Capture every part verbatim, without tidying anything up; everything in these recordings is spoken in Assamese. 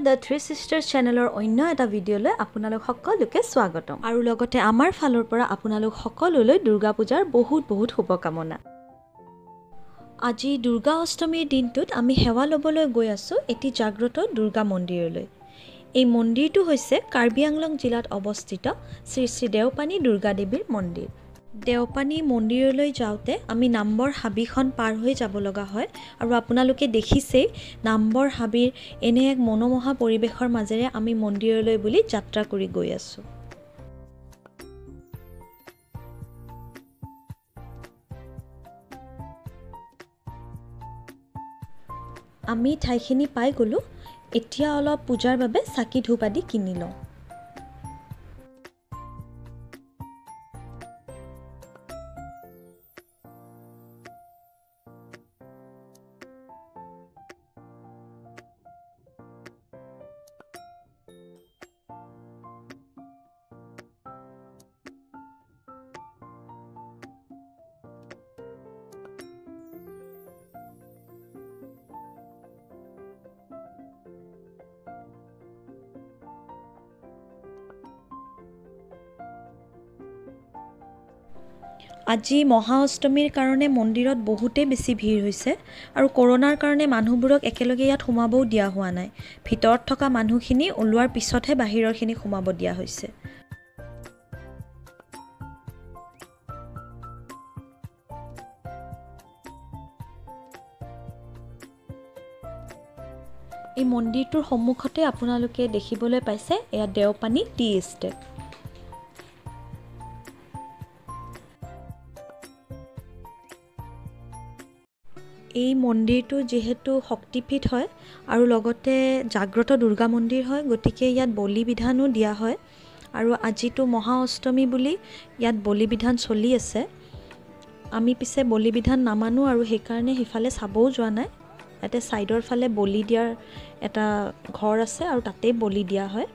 The Three Sisters চেনেলৰ অন্য এটা ভিডিঅ'লৈ আপোনালোক সকলোকে স্বাগতম আৰু লগতে আমাৰ ফালৰ পৰা আপোনালোক সকলোলৈ দুৰ্গা পূজাৰ বহুত বহুত শুভকামনা। আজি দুৰ্গা অষ্টমীৰ দিনটোত আমি সেৱা ল'বলৈ গৈ আছো এটি জাগ্ৰত দুৰ্গা মন্দিৰলৈ। এই মন্দিৰটো হৈছে কাৰ্বি আংলং জিলাত অৱস্থিত শ্ৰী শ্ৰী দেওপানী দুৰ্গা দেৱীৰ মন্দিৰ। দেওপানী মন্দিৰলৈ যাওঁতে আমি নাম্বৰ হাবিখন পাৰ হৈ যাব লগা হয় আৰু আপোনালোকে দেখিছেই নাম্বৰ হাবিৰ এনে এক মনোমোহা পৰিৱেশৰ মাজেৰে আমি মন্দিৰলৈ বুলি যাত্ৰা কৰি গৈ আছো। আমি ঠাইখিনি পাই গলো। এতিয়া অলপ পূজাৰ বাবে চাকি ধূপ আদি কিনি লওঁ। আজি মহা অষ্টমীৰ কাৰণে মন্দিৰত বহুতে বেছি ভিৰ হৈছে আৰু কৰোনাৰ কাৰণে মানুহবোৰক একেলগে ইয়াত সোমাবও দিয়া হোৱা নাই। ভিতৰত থকা মানুহখিনি ওলোৱাৰ পিছতহে বাহিৰৰখিনি সোমাব দিয়া হৈছে। এই মন্দিৰটোৰ সন্মুখতে আপোনালোকে দেখিবলৈ পাইছে এয়া দেওপানী টি এষ্টেট। এই মন্দিৰটো যিহেতু শক্তিপীঠ হয় আৰু লগতে জাগ্ৰত দুৰ্গা মন্দিৰ হয়, গতিকে ইয়াত বলি বিধানো দিয়া হয় আৰু আজিতো মহা অষ্টমী বুলি ইয়াত বলি বিধান চলি আছে। আমি পিছে বলি বিধান নামানো আৰু সেইকাৰণে সিফালে চাবও যোৱা নাই। ইয়াতে ছাইডৰ ফালে বলি দিয়াৰ এটা ঘৰ আছে আৰু তাতেই বলি দিয়া হয়।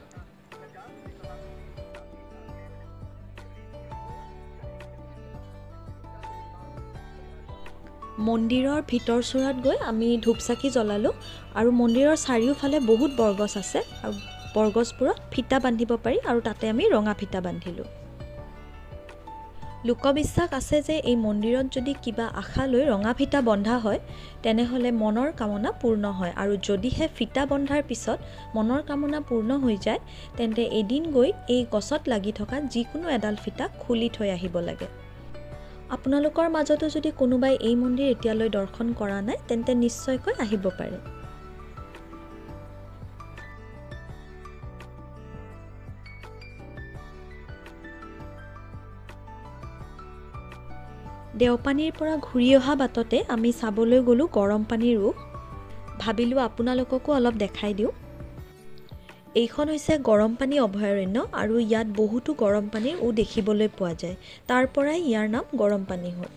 মন্দিৰৰ ভিতৰ চোৰাত গৈ আমি ধূপ চাকি জ্বলালোঁ আৰু মন্দিৰৰ চাৰিওফালে বহুত বৰগছ আছে আৰু বৰগছবোৰত ফিটা বান্ধিব পাৰি আৰু তাতে আমি ৰঙা ফিটা বান্ধিলোঁ। লোকবিশ্বাস আছে যে এই মন্দিৰত যদি কিবা আশা লৈ ৰঙা ফিটা বন্ধা হয় তেনেহ'লে মনৰ কামনা পূৰ্ণ হয় আৰু যদিহে ফিটা বন্ধাৰ পিছত মনৰ কামনা পূৰ্ণ হৈ যায় তেন্তে এদিন গৈ এই গছত লাগি থকা যিকোনো এডাল ফিটা খুলি থৈ আহিব লাগে। আপোনালোকৰ মাজতো যদি কোনোবাই এই মন্দিৰ এতিয়ালৈ দৰ্শন কৰা নাই তেন্তে নিশ্চয়কৈ আহিব পাৰে। দেওপানীৰ পৰা ঘূৰি অহা বাটতে আমি চাবলৈ গ'লোঁ গৰমপানী ৰোগ। ভাবিলোঁ আপোনালোককো অলপ দেখাই দিওঁ। এইখন হৈছে গৰমপানী অভয়াৰণ্য আৰু ইয়াত বহুতো গৰমপানীৰ ও দেখিবলৈ পোৱা যায়। তাৰ পৰাই ইয়াৰ নাম গৰমপানী হ'ল।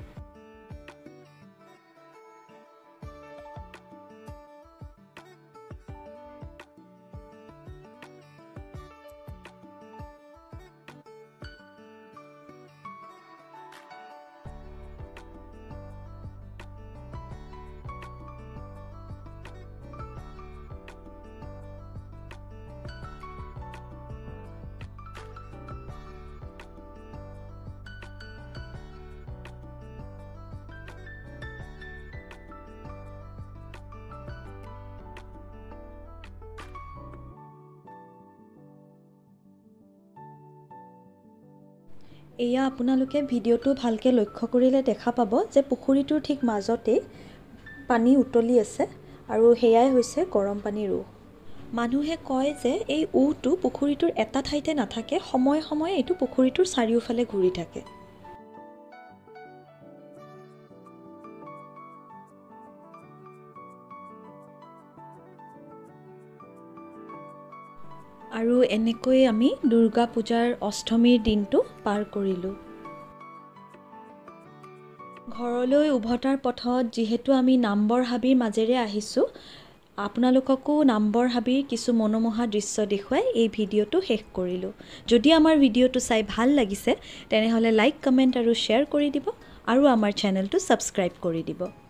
এয়া আপোনালোকে ভিডিঅ'টো ভালকৈ লক্ষ্য কৰিলে দেখা পাব যে পুখুৰীটোৰ ঠিক মাজতে পানী উতলি আছে আৰু সেয়াই হৈছে গৰমপানী ৰোগ। মানুহে কয় যে এই উটো পুখুৰীটোৰ এটা ঠাইতে নাথাকে, সময়ে সময়ে এইটো পুখুৰীটোৰ চাৰিওফালে ঘূৰি থাকে। আৰু এনেকৈ আমি দুৰ্গা পূজাৰ অষ্টমীৰ দিনটো পাৰ কৰিলোঁ। ঘৰলৈ উভতাৰ পথত যিহেতু আমি নাম্বৰ হাবিৰ মাজেৰে আহিছোঁ, আপোনালোককো নাম্বৰ হাবিৰ কিছু মনোমোহা দৃশ্য দেখুৱাই এই ভিডিঅ'টো শেষ কৰিলোঁ। যদি আমাৰ ভিডিঅ'টো চাই ভাল লাগিছে তেনেহ'লে লাইক, কমেণ্ট আৰু শ্বেয়াৰ কৰি দিব আৰু আমাৰ চেনেলটো ছাবস্ক্ৰাইব কৰি দিব।